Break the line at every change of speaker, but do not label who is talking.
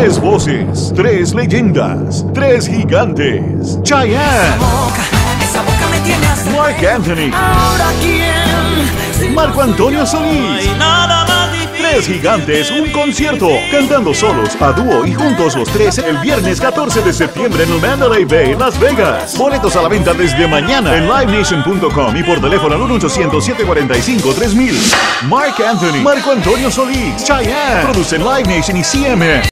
Tres voces, tres leyendas, tres gigantes. Chayanne,
Esa boca me tiene hasta
Marc Anthony,
ahora quién.
Marco Antonio Solís.
Nada más difícil.
Tres gigantes, un concierto, cantando solos, a dúo y juntos los tres el viernes 14 de septiembre en el Mandalay Bay, Las Vegas. Boletos a la venta desde mañana en livenation.com y por teléfono al 1-800-745-3000. Marc Anthony, Marco Antonio Solís, Chayanne, producen Live Nation y CMN.